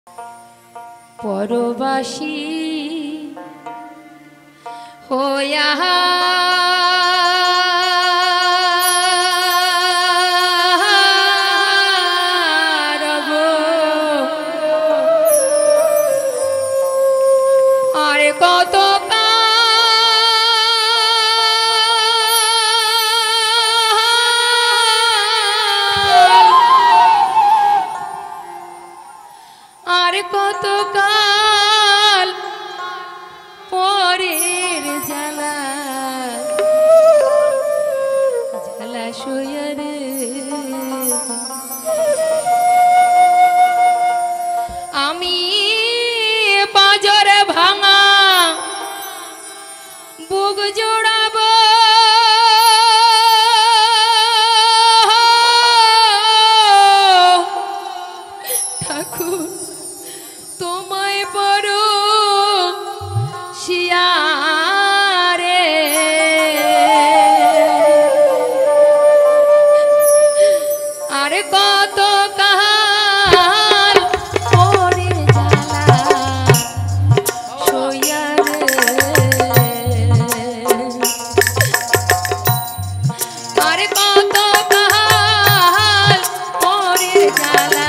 পরবাসী হইয়া রব আর কত কত কাল পরের জ্বালা জ্বালা সইয়ারে আমি বাজার ভাঙা বুক জোড়াব ঠাকুর তোমায় বড় শিয়ারে আর কত কাল পরে জ্বালা সইয়ারে আর কত কাল পরে জ্বালা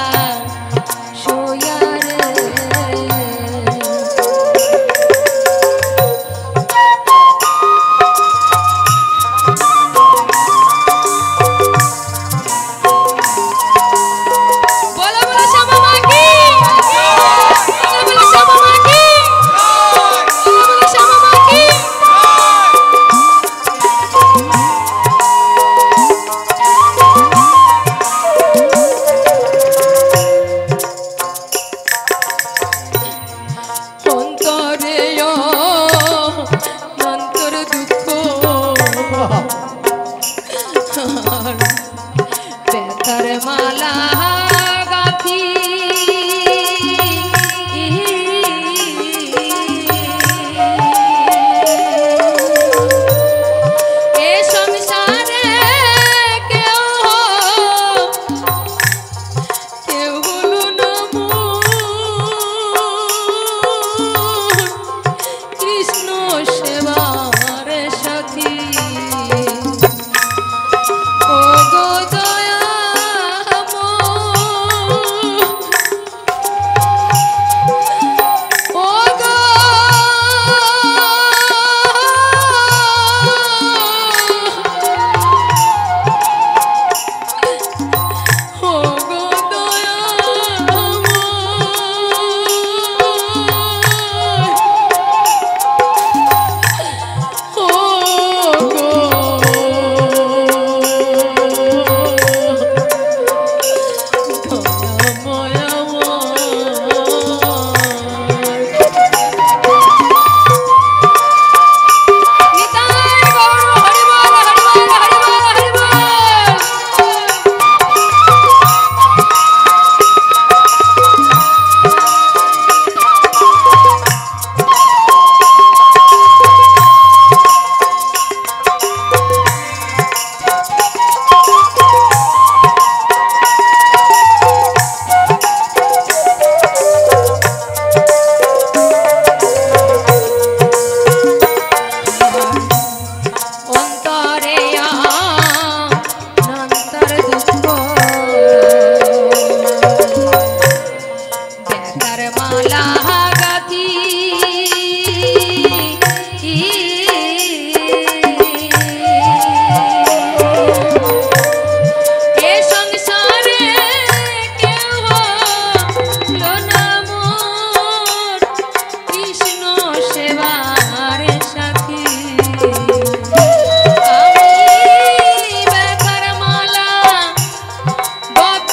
বেতার মালা গাথি এ সংসারে কেউ হলো না কৃষ্ণ সেবার সাথী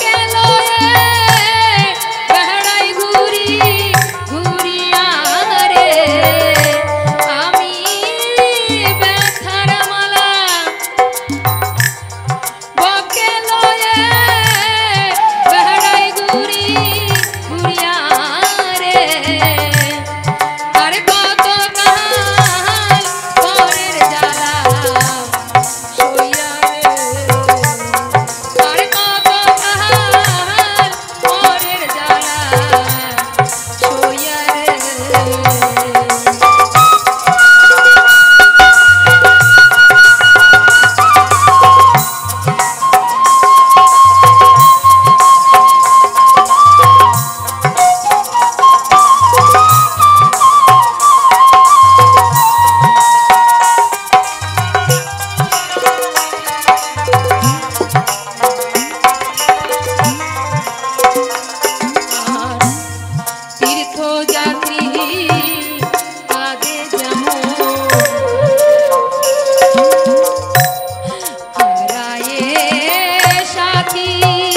ঘুরিয়া তীর্থ যাত্রী কাঁদে যেমন হারায়ে সাথী।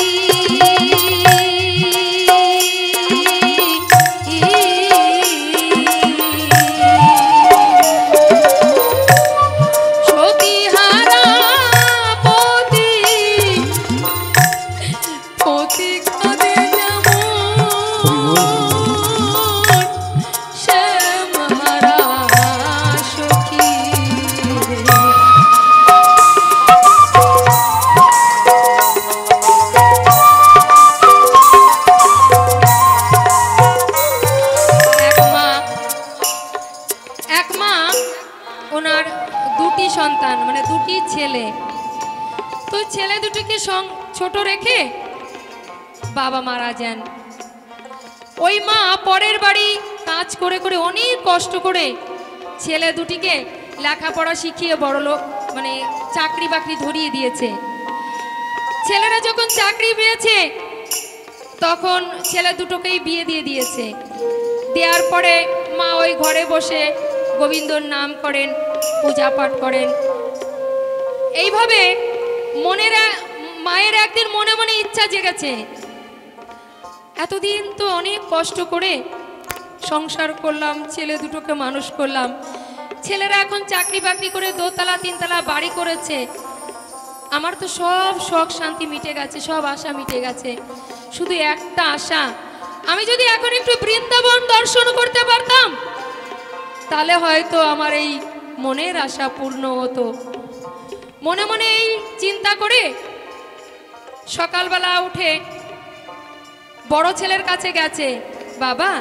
সতীহারা পতি পতি কাঁদে যেমন শ্যামহারা সখী। এক মা ওনার দুটি সন্তান মানে দুটি ছেলে, তো ছেলে দুটিকে ছোট রেখে বাবা মারা যান। ওই মা পরের বাড়ি কাজ করে করে অনেক কষ্ট করে ছেলে দুটিকে লেখাপড়া শিখিয়ে বড়লোক মানে চাকরি বাকরি ধরিয়ে দিয়েছে। ছেলেরা যখন চাকরি পেয়েছে তখন ছেলে দুটোকেই বিয়ে দিয়ে দিয়েছে। দেওয়ার পরে মা ওই ঘরে বসে গোবিন্দর নাম করেন, পূজা পাঠ করেন। এইভাবে মায়ের একদিন মনে মনে ইচ্ছা জেগেছে, এতদিন তো অনেক কষ্ট করে সংসার করলাম, ছেলে দুটোকে মানুষ করলাম, ছেলেরা এখন চাকরি বাকরি করে দোতলা তিনতলা বাড়ি করেছে, আমার তো সব শখ শান্তি মিটে গেছে, সব আশা মিটে গেছে। শুধু একটা আশা, আমি যদি এখন একটু বৃন্দাবন দর্শন করতে পারতাম তাহলে হয়তো আমার এই মনের আশা পূর্ণ হতো। মনে মনে এই চিন্তা করে সকালবেলা উঠে বড় ছেলের কাছে গেছে, বাবা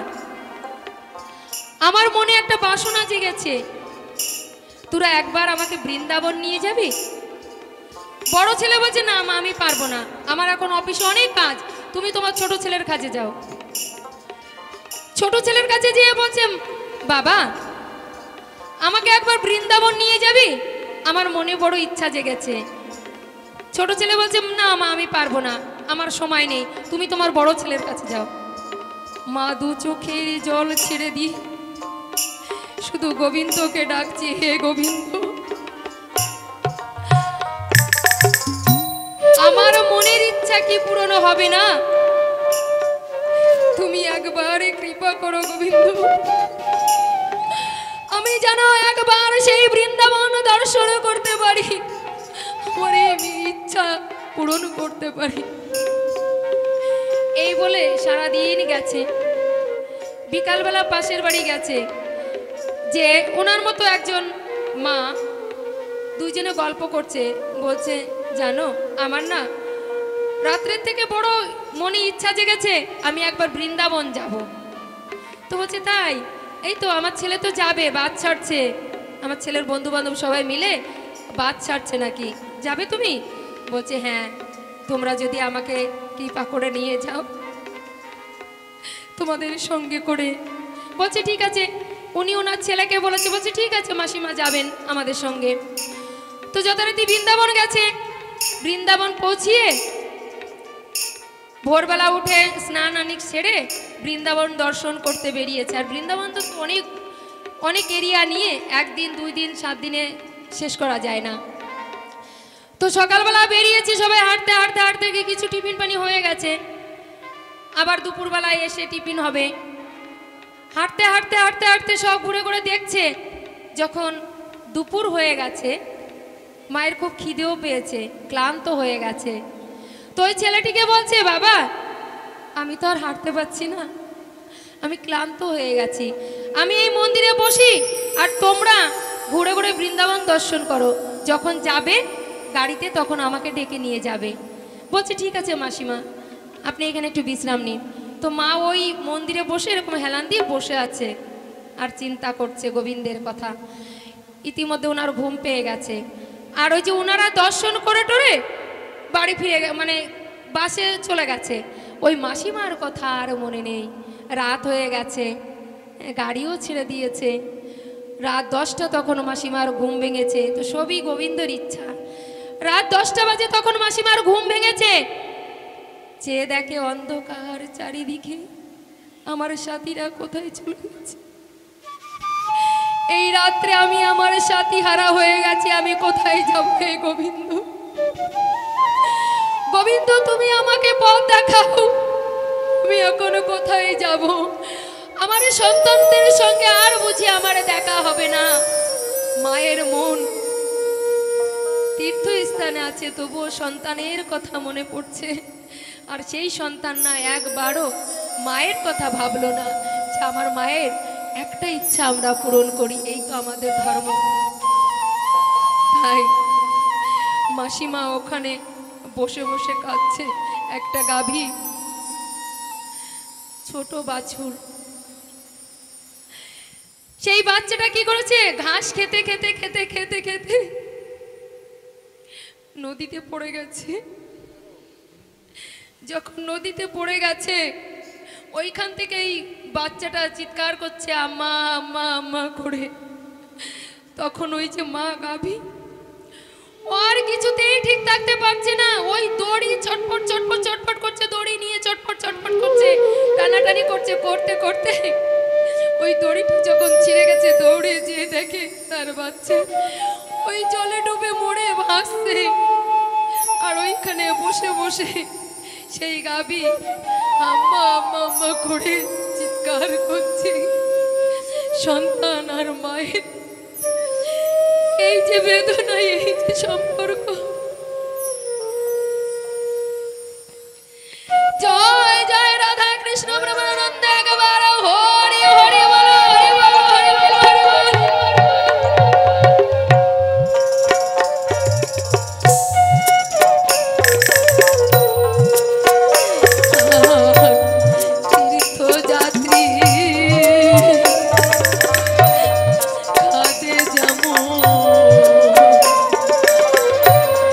আমার মনে একটা বাসনা জেগেছে, তোরা একবার আমাকে বৃন্দাবন নিয়ে যাবি? বড় ছেলে বলছে, না মা আমি পারবো না, আমার এখন অফিসে অনেক কাজ, তুমি তোমার ছোট ছেলের কাছে যাও। ছোট ছেলের কাছে যেয়ে বলছে, বাবা আমাকে একবার বৃন্দাবন নিয়ে যাবি, আমার মনে বড় ইচ্ছা জেগেছে। ছোট ছেলে বলছে, না মা আমি পারবো না, আমার সময় নেই, তুমি তোমার বড় ছেলের কাছে যাও। মা দু চোখে জল ছেড়ে দি শুধু গোবিন্দকে ডাকছি, হে গোবিন্দ আমার মনের ইচ্ছা কি পূরণ হবে না? তুমি একবার কৃপা করো গোবিন্দ, আমি যেন একবার সেই বৃন্দাবন দর্শন করতে পারি, আমার এই ইচ্ছা পূরণ করতে পারি। এই বলে সারাদিন গেছে। বিকালবেলা পাশের বাড়ি গেছে, যে ওনার মতো একজন মা, দুইজনে গল্প করছে, বলছে জানো আমার না রাত্রের থেকে বড় মনে ইচ্ছা জেগেছে, আমি একবার বৃন্দাবন যাব। তো বলছে তাই? এই তো আমার ছেলে তো যাবে, বাস ছাড়ছে, আমার ছেলের বন্ধু বান্ধব সবাই মিলে বাস ছাড়ছে নাকি, যাবে তুমি? বলছে হ্যাঁ, তোমরা যদি আমাকে কৃপা করে নিয়ে যাও তোমাদের সঙ্গে করে। বলছে ঠিক আছে। উনি ওনার ছেলেকে বলেছে, বলছে ঠিক আছে মাসিমা যাবেন আমাদের সঙ্গে। তো যথারীতি বৃন্দাবন গেছে। বৃন্দাবন পৌঁছিয়ে ভোরবেলা উঠে স্নান আনিক সেরে বৃন্দাবন দর্শন করতে বেরিয়েছে। আর বৃন্দাবন তো অনেক অনেক এরিয়া নিয়ে একদিন 2 দিন 7 দিনে শেষ করা যায় না। তো সকালবেলা বেরিয়েছি, সবাই হাঁটতে হাঁটতে হাঁটতে কিছু টিফিন পানি হয়ে গেছে, আবার দুপুরবেলায় এসে টিফিন হবে। হাঁটতে হাঁটতে হাঁটতে হাঁটতে সব ঘুরে ঘুরে দেখছে, যখন দুপুর হয়ে গেছে মায়ের খুব খিদেও পেয়েছে, ক্লান্ত হয়ে গেছে। তো ওই ছেলেটিকে বলছে, বাবা আমি তো আর হাঁটতে পারছি না, আমি ক্লান্ত হয়ে গেছি, আমি এই মন্দিরে বসি আর তোমরা ঘুরে ঘুরে বৃন্দাবন দর্শন করো, যখন যাবে গাড়িতে তখন আমাকে ডেকে নিয়ে যাবে। বলছে ঠিক আছে মাসিমা, আপনি এখানে একটু বিশ্রাম নিন। তো মা ওই মন্দিরে বসে এরকম হেলান দিয়ে বসে আছে আর চিন্তা করছে গোবিন্দের কথা। ইতিমধ্যে ওনার ঘুম পেয়ে গেছে। আর ওই যে ওনারা দর্শন করে টোরে বাড়ি ফিরে মানে বাসে চলে গেছে, ওই মাসিমার কথা আর মনে নেই। রাত হয়ে গেছে, গাড়িও ছেড়ে দিয়েছে, রাত 10টা তখন মাসিমার ঘুম ভেঙেছে। তো সবই গোবিন্দর ইচ্ছা। রাত 10টা বাজে তখন মাসিমার ঘুম ভেঙেছে, চেয়ে দেখে অন্ধকার চারিদিকে, আমার সাথীরা কোথায় চলে গেছে? এই রাত্রে আমি আমার সাথী হারা হয়ে গেছি, আমি কোথায় যাব? হে গোবিন্দ, গোবিন্দ তুমি আমাকে পথ দেখাও, আমি এখনো কোথায় যাব? আমার সন্তানদের সঙ্গে আর বুঝি আমার দেখা হবে না। মায়ের মন তীর্থস্থানে আছে, তবুও সন্তানের কথা মনে পড়ছে। আর সেই সন্তান না একবারও মায়ের কথা ভাবলো না যে আমার মায়ের একটা ইচ্ছা আমরা পূরণ করি, এই তো আমাদের ধর্ম। তাই মাসিমা ওখানে বসে বসে কাঁদছে। একটা গাভী, ছোট বাছুর, সেই বাচ্চাটা কি করেছে? ঘাস খেতে খেতে খেতে খেতে খেতে নদীতে পড়ে গেছে। যখন নদীতে পড়ে গেছে, ওইখান থেকে এই বাচ্চাটা চিৎকার করছে আম্মা আম্মা আম্মা করে। তখন ওই যে মা গাভী, আর কিছুতেই ঠিক থাকতে পারছে না, ওই দড়ি চটপট চটপট চটপট করছে, দড়ি নিয়ে চটপট চটপট করছে, টানাটানি করছে, করতে করতে ওই দড়িটা যখন ছিঁড়ে গেছে, দৌড়ে যেয়ে দেখে তার বাচ্চা ওই জলে ডুবে মরে ভাসছে। আর ওইখানে বসে বসে সেই গাভী আম্মা আম্মা আম্মা করে চিৎকার করছে। সন্তান আর মায়ের এই যে বেদনা, এই যে সম্পর্ক। জয় জয় রাধা কৃষ্ণ প্রেমানন্দ, একবার হরি হরি বলো, হরি বলো, হরি বলো, হরি বলো। তীর্থযাত্রী কাঁদে যেমন,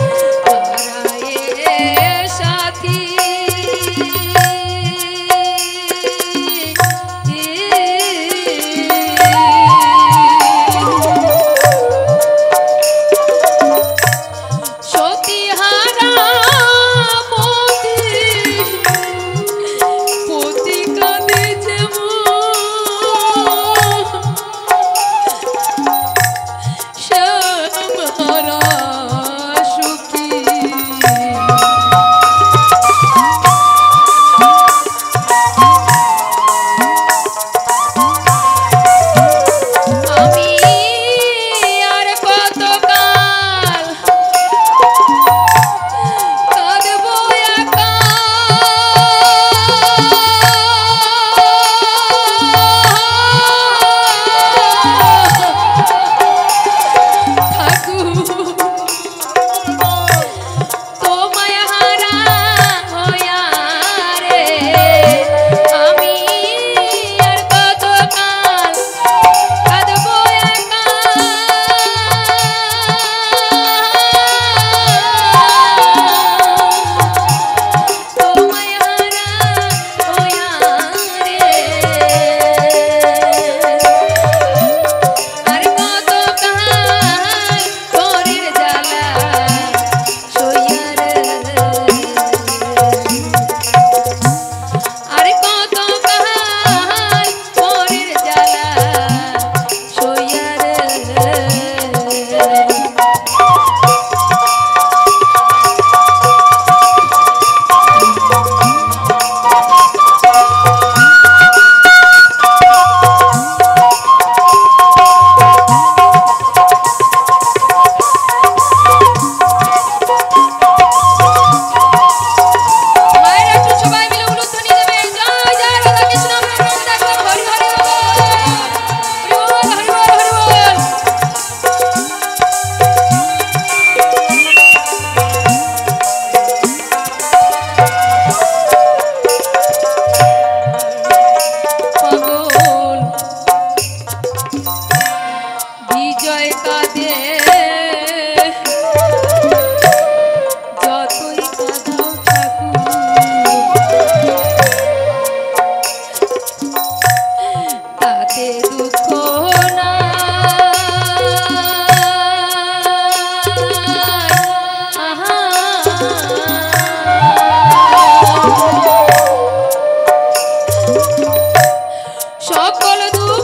সকল দুঃখ